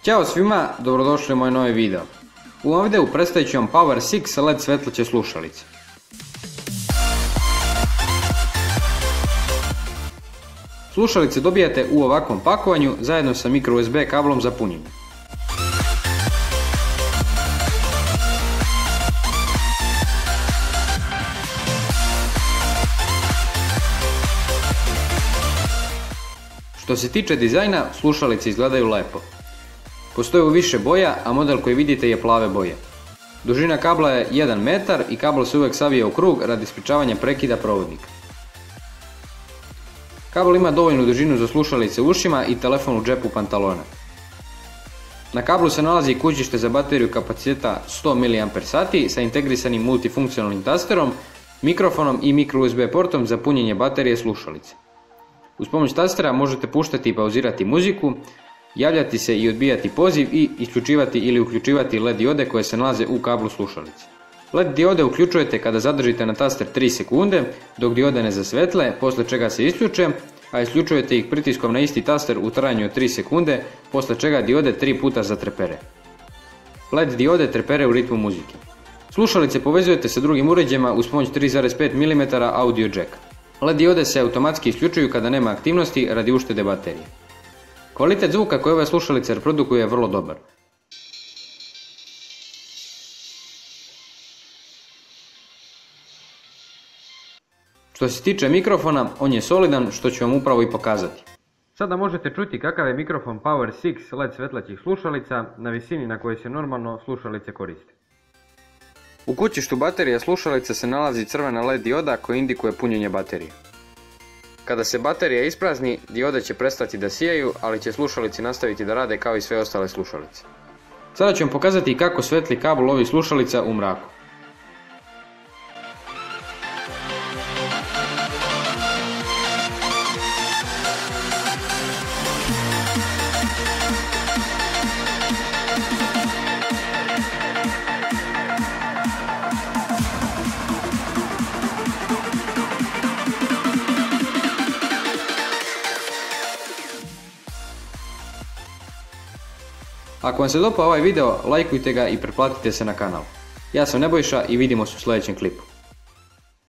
Ćao svima, dobrodošli u moj novi video. U ovom videu predstavit ću vam Power 6 LED svetleće slušalice. Slušalice dobijate u ovakvom pakovanju zajedno sa micro USB kablom za punjenje. Što se tiče dizajna, slušalice izgledaju lepo. Postoje u više boja, a model koji vidite je plave boje. Dužina kabla je 1 metar i kabel se uvijek savija u krug radi sprečavanja prekida provodnika. Kabel ima dovoljnu dužinu za slušalice u ušima i telefon u džepu pantalona. Na kablu se nalazi kućište za bateriju kapaciteta 100 mAh sa integrisanim multifunkcionalnim tasterom, mikrofonom i micro USB portom za punjenje baterije slušalice. Uz pomoć tastera možete puštati i pauzirati muziku, javljati se i odbijati poziv i isključivati ili uključivati LED diode koje se nalaze u kablu slušalice. LED diode uključujete kada zadržite na taster 3 sekunde dok diode ne zasvetle, poslije čega se isključe, a isključujete ih pritiskom na isti taster u trajanju od 3 sekunde, poslije čega diode 3 puta zatrepere. LED diode trepere u ritmu muzike. Slušalice povezujete sa drugim uređajima uz pomoć 3,5 mm audio jacka. LED diode se automatski isključuju kada nema aktivnosti radi uštede baterije. Kvalitet zvuka koji ove slušalice reprodukuju je vrlo dobar. Što se tiče mikrofona, on je solidan, što ću vam upravo i pokazati. Sada možete čuti kakav je mikrofon Power 6 LED svetlećih slušalica na visini na kojoj se normalno slušalice koriste. U kućištu baterije slušalice se nalazi crvena LED dioda koja indikuje punjenje baterije. Kada se baterija isprazni, diode će prestati da sijaju, ali će slušalice nastaviti da rade kao i sve ostale slušalice. Sada ću vam pokazati kako svetli kabel ovih slušalica u mraku. Ako vam se dopao ovaj video, lajkujte ga i pretplatite se na kanal. Ja sam Nebojša i vidimo se u sljedećem klipu.